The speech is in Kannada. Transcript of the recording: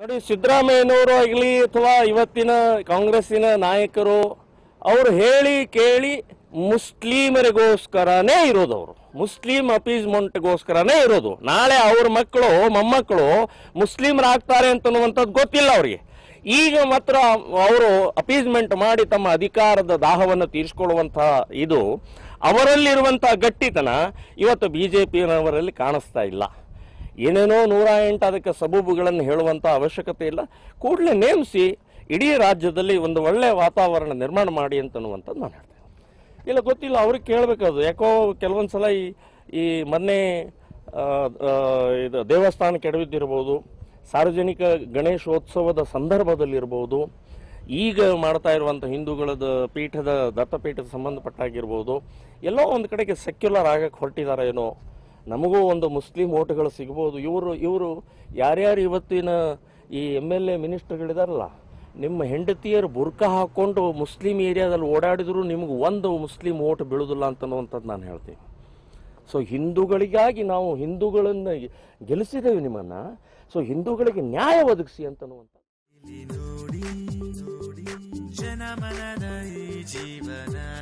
ನೋಡಿ, ಸಿದ್ದರಾಮಯ್ಯನವರು ಆಗಲಿ ಅಥವಾ ಇವತ್ತಿನ ಕಾಂಗ್ರೆಸ್ಸಿನ ನಾಯಕರು ಅವರು ಹೇಳಿ ಕೇಳಿ ಮುಸ್ಲಿಮರಿಗೋಸ್ಕರನೇ ಇರೋದು. ಅವರು ಮುಸ್ಲಿಂ ಅಪೀಸ್ಮೆಂಟ್ಗೋಸ್ಕರನೇ ಇರೋದು. ನಾಳೆ ಅವ್ರ ಮಕ್ಕಳು ಮೊಮ್ಮಕ್ಕಳು ಮುಸ್ಲಿಮರಾಗ್ತಾರೆ ಅಂತನ್ನುವಂಥದ್ದು ಗೊತ್ತಿಲ್ಲ ಅವರಿಗೆ. ಈಗ ಮಾತ್ರ ಅವರು ಅಪೀಸ್ಮೆಂಟ್ ಮಾಡಿ ತಮ್ಮ ಅಧಿಕಾರದ ದಾಹವನ್ನು ತೀರಿಸಿಕೊಳ್ಳುವಂತಹ ಇದು ಅವರಲ್ಲಿರುವಂತಹ ಗಟ್ಟಿತನ ಇವತ್ತು BJPಯವರಲ್ಲಿ ಕಾಣಿಸ್ತಾ ಇಲ್ಲ. ಏನೇನೋ 108 ಅದಕ್ಕೆ ಸಬೂಬುಗಳನ್ನು ಹೇಳುವಂಥ ಅವಶ್ಯಕತೆ ಇಲ್ಲ. ಕೂಡಲೇ ನೇಮಿಸಿ ಇಡೀ ರಾಜ್ಯದಲ್ಲಿ ಒಂದು ಒಳ್ಳೆಯ ವಾತಾವರಣ ನಿರ್ಮಾಣ ಮಾಡಿ ಅಂತನ್ನುವಂಥದ್ದು ನಾನು ಹೇಳ್ತೇನೆ. ಇಲ್ಲ ಗೊತ್ತಿಲ್ಲ, ಅವ್ರಿಗೆ ಕೇಳಬೇಕದು. ಯಾಕೋ ಕೆಲವೊಂದು ಸಲ ಈ ಮೊನ್ನೆ ಇದು ದೇವಸ್ಥಾನ ಕೆಡವಿದ್ದಿರ್ಬೋದು, ಸಾರ್ವಜನಿಕ ಗಣೇಶೋತ್ಸವದ ಸಂದರ್ಭದಲ್ಲಿರ್ಬೋದು, ಈಗ ಮಾಡ್ತಾ ಇರುವಂಥ ಹಿಂದೂಗಳದ ಪೀಠದ ದತ್ತಪೀಠದ ಸಂಬಂಧಪಟ್ಟಾಗಿರ್ಬೋದು, ಎಲ್ಲೋ ಒಂದು ಕಡೆಗೆ ಸೆಕ್ಯುಲರ್ ಆಗಕ್ಕೆ ಹೊರಟಿದ್ದಾರೆ ಏನೋ. ನಮಗೂ ಒಂದು ಮುಸ್ಲಿಂ ಓಟ್ಗಳು ಸಿಗ್ಬೋದು. ಇವರು ಯಾರ್ಯಾರು ಇವತ್ತಿನ ಈ MLA ಮಿನಿಸ್ಟರ್ಗಳಿದಾರಲ್ಲ, ನಿಮ್ಮ ಹೆಂಡತಿಯರು ಬುರ್ಕಾ ಹಾಕ್ಕೊಂಡು ಮುಸ್ಲಿಂ ಏರಿಯಾದಲ್ಲಿ ಓಡಾಡಿದ್ರು ನಿಮ್ಗೆ ಒಂದು ಮುಸ್ಲಿಂ ಓಟ್ ಬೀಳುವುದಿಲ್ಲ ಅಂತನ್ನುವಂಥದ್ದು ನಾನು ಹೇಳ್ತೀನಿ. ಸೊ ಹಿಂದೂಗಳಿಗಾಗಿ ನಾವು ಹಿಂದೂಗಳನ್ನು ಗೆಲ್ಲಿಸಿದ್ದೇವೆ ನಿಮ್ಮನ್ನು. ಸೊ ಹಿಂದೂಗಳಿಗೆ ನ್ಯಾಯ ಒದಗಿಸಿ ಅಂತನ್ನುವಂಥದ್ದು.